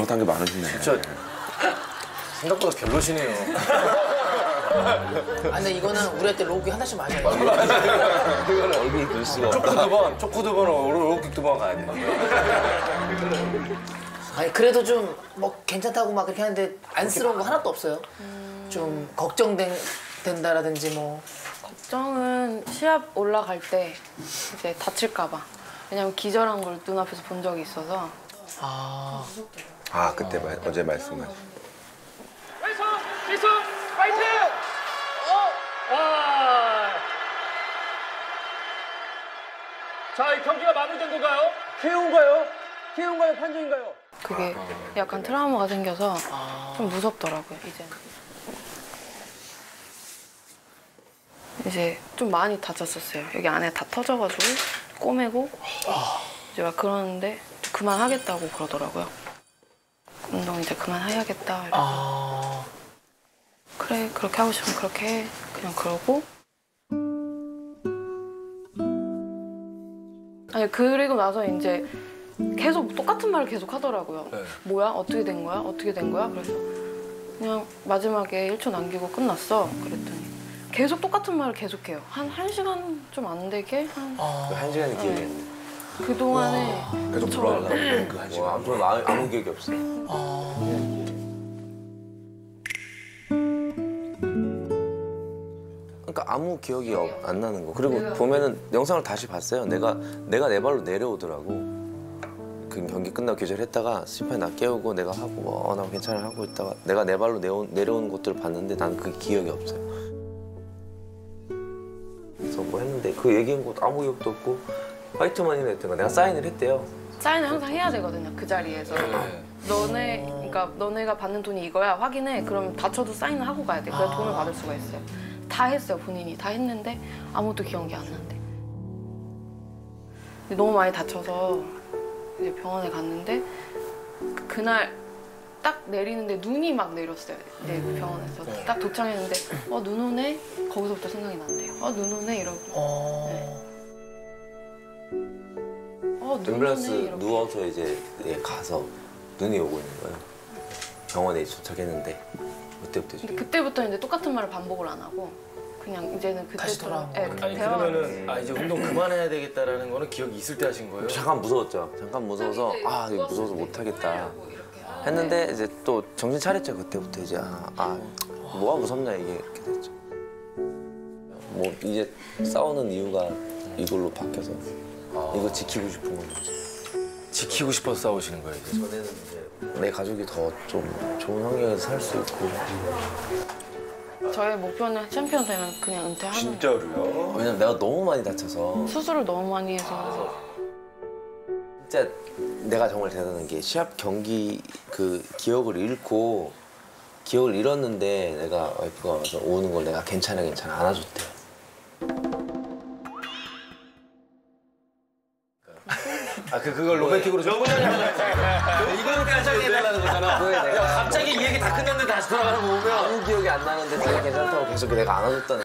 못한 게 많으시네. 진짜 생각보다 별로시네요. 아, 근데 이거는 우리 때 로우킥 하나씩 맞아요. 이거는 얼굴 볼 수가 없다. 초코 두 번, 로우킥 두 번 가야 돼. 아니 그래도 좀 뭐 괜찮다고 막 그렇게 하는데 안쓰러운 거 하나도 없어요? 좀 걱정된다라든지 뭐. 걱정은 시합 올라갈 때 이제 다칠까 봐. 왜냐면 기절한 걸 눈앞에서 본 적이 있어서. 아 그때 어제 말씀하신. 기수 파이팅! 자, 이 경기가 마무리된 건가요? KO인가요? 판정인가요? 그게 약간 트라우마가 생겨서 좀 무섭더라고요, 이제는. 이제 좀 많이 다쳤었어요. 여기 안에 다 터져가지고 꼬매고 이제 막 그러는데 그만하겠다고 그러더라고요. 운동 이제 그만해야겠다. 그래, 그렇게 하고 싶으면 그렇게 해. 그냥 그러고. 아니, 그리고 나서 이제 계속 똑같은 말을 계속 하더라고요. 네. 뭐야? 어떻게 된 거야? 어떻게 된 거야? 그래서 그냥 마지막에 1초 남기고 끝났어. 그랬더니 계속 똑같은 말을 계속해요. 한 1시간 좀 안 되게? 한 시간이 기억이 안 나. 그동안에 계속 물어달라고 그1 시간. 앞으로 아무 기억이 없어. 그러니까 아무 기억이 안 나는 거. 그리고 보면은 영상을 다시 봤어요. 내가 내 발로 내려오더라고. 그 경기 끝나고 기절했다가 심판이 나 깨우고 내가 하고 나 괜찮아 하고 있다가 내가 내 발로 내려오는 것들을 봤는데 나는 그게 기억이 없어요. 그래서 뭐 했는데 그 얘기한 것도 아무 기억도 없고 화이트머니를 했던 거 내가 사인을 했대요. 사인을 항상 해야 되거든요, 그 자리에서. 그러니까 너네가 받는 돈이 이거야, 확인해. 그럼 다쳐도 사인을 하고 가야 돼. 그래야 돈을 받을 수가 있어요. 다 했어요, 본인이. 다 했는데 아무것도 기억이 안 난대. 근데 너무 많이 다쳐서 이제 병원에 갔는데 그날 딱 내리는데 눈이 막 내렸어요. 이제 병원에서 딱 도착했는데 눈 오네? 거기서부터 생각이 난대요. 눈 오네? 이러고. 네. 앰뷸런스 누워서 이제 가서 눈이 오고 있는 거예요. 병원에 도착했는데 그때부터 근데 그때부터 이제 똑같은 말을 반복을 안 하고 그냥 이제는 다시 그때처럼 돌아온 아니 그러면은 이제 운동 그만해야 되겠다라는 거는 기억이 있을 때 하신 거예요? 잠깐 무서웠죠. 잠깐 무서워서 이거 무서워서 못 하겠다 했는데 이제 또 정신 차렸죠. 그때부터 이제 뭐가 무섭냐 이게 이렇게 됐죠. 뭐 이제 싸우는 이유가 이걸로 바뀌어서 이거 지키고 싶은 거죠. 지키고 싶어서 싸우시는 거예요, 이제. 전에는 이제 내 가족이 더 좀 좋은 환경에서 살 수 있고. 저의 목표는 챔피언 되면 그냥 은퇴하는 거예요. 진짜로요? 왜냐면 내가 너무 많이 다쳐서 수술을 너무 많이 해서 진짜 내가 정말 대단한 게 시합 경기 그 기억을 잃었는데 내가 와이프가 와서 오는 걸 내가 괜찮아 안아줬대. 그걸 로맨틱으로 너무 이거는 깜짝 해달라는 거잖아. 갑자기 이 얘기 다 끝났는데 다시 돌아가는 거 보면 아무 기억이 안 나는데 되게 괜찮다고 계속 내가 안아줬다는